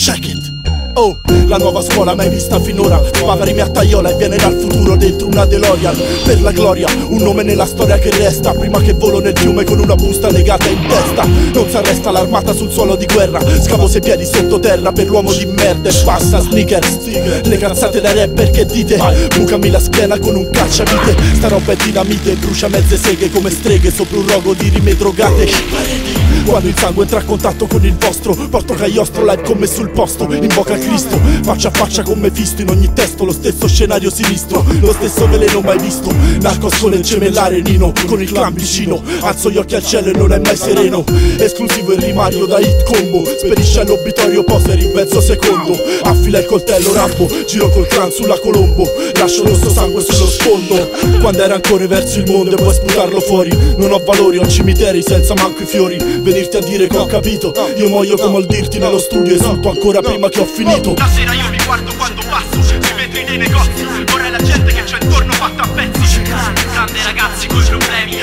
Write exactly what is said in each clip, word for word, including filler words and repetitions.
check it. Oh, la nuova scuola mai vista finora. Spava rime a tagliola e viene dal futuro dentro una DeLorean. Per la gloria, un nome nella storia che resta. Prima che volo nel fiume con una busta legata in testa. Non s'arresta l'armata sul suolo di guerra. Scavo sei piedi sottoterra per l'uomo di merda. E basta sneakers, le cazzate da rapper che dite. Bucami la schiena con un cacciavite. Sta roba è dinamite, brucia mezze seghe come streghe sopra un rogo di rime drogate. Quando il sangue entra a contatto con il vostro, porto Cagliostro live con me sul posto. Invoca Cristo, faccia a faccia con Mefisto. In ogni testo lo stesso scenario sinistro, lo stesso veleno mai visto. Narcos con il gemellare Nino, con il clan vicino. Alzo gli occhi al cielo e non è mai sereno. Esclusivo il rimario da hit combo. Sperisce all'obitorio poser in mezzo secondo. Affila il coltello Rambo, giro col clan sulla Colombo. Lascio il rosso sangue sullo sfondo. Quando era ancora verso il mondo e vuoi sputarlo fuori. Non ho valori, ho cimiteri senza manco i fiori. Venirti a dire che ho capito, io muoio come al dirti nello studio. Esulto ancora prima che ho finito. La sera io mi guardo quando passo, si vetri nei negozi. Vorrei la gente che c'è intorno fatta a pezzi. Grande ragazzi coi problemi,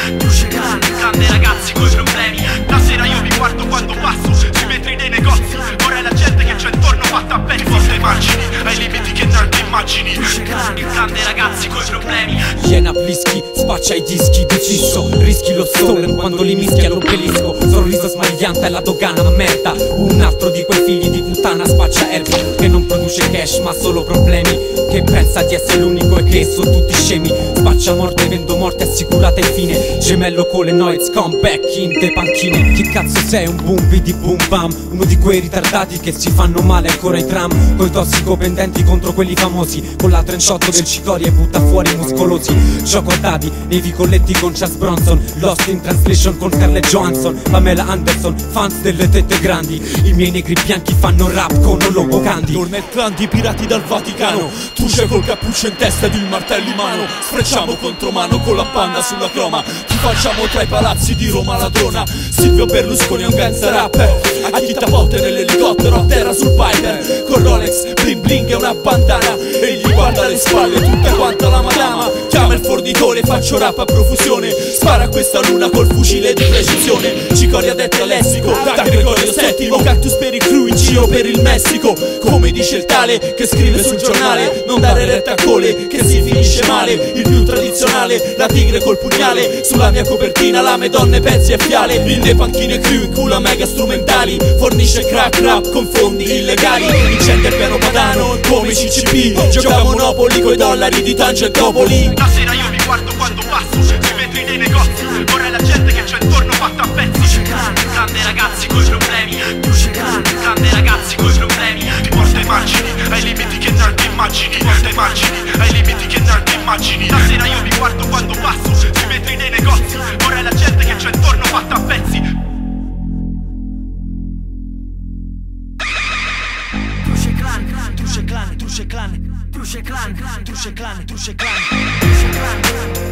grande ragazzi coi problemi. La sera io mi guardo quando passo, si vetri nei negozi. Vorrei la gente che c'è intorno fatta a pezzi. Forse immagini, ai limiti che non ti immagini. Grande ragazzi coi problemi. Iena blischi, spaccia i dischi di fisso. Rischi lo stolen quando li mischia l'obelisco. Sorriso smagliante alla dogana, ma merda. Un altro di quei figli di puttana spaccia erba che non produce cash ma solo problemi. Che pensa di essere l'unico e che sono tutti scemi. Spaccia morte, vendo morte assicurata infine. Gemello con le noiz, comeback in te panchine. Chi cazzo sei? Un boom di boom bam. Uno di quei ritardati che si fanno male ancora ai tram. Coi tossicopendenti contro quelli famosi. Con la trenciotto del Cicoria e butta fuori i muscolosi. Gioco a dadi nei vicoletti con Charles Bronson. Lost in translation con Scarlett Johansson, Pamela Anderson, fans delle tette grandi. I miei negri bianchi fanno rap con un logo candy. Torna il clan di pirati dal Vaticano. Tu c'è col cappuccio in testa ed il martello in mano. Sfrecciamo contro mano con la panna sulla croma. Ti facciamo tra i palazzi di Roma ladrona. Silvio Berlusconi è un ganza rapper. A chi tapote nell'elicottero a terra sul Piper. Con Rolex, bling bling e una bandana. E gli guarda le spalle tutta quanta la madama. Chiama il fornitore, faccio rap a profusione. Spara a questa luna col fucile di precisione. Cicoria detta a lessico, da Gregorio settimo. Cactus per il crew in giro per il Messico. Come dice il tale che scrive sul giornale. Non dare retta a cole che si finisce male. Il più tradizionale, la tigre col pugnale. Sulla mia copertina lame, donne, pezzi e fiale. In le panchine crew in culo mega strumentali. Fornisce crack rap con fondi illegali. Incendia il piano padano come C C P. Gioca a Monopoli coi dollari di Tangentopoli. La sera io mi guardo quando passo, si vetri nei negozi. Vorrei la gente che c'è intorno fatta a pezzi. Grande ragazzi coi problemi, grande ragazzi coi problemi. Ti porta immagini, ai limiti che non ti immagini. Ti porta immagini, ai limiti che non ti immagini. La sera io mi guardo quando passo, si vetri nei negozi. Vorrei la gente che c'è intorno fatta a pezzi. Truce clan, truce clan, truce clan, truce clan, truce clan, truce clan, truce clan.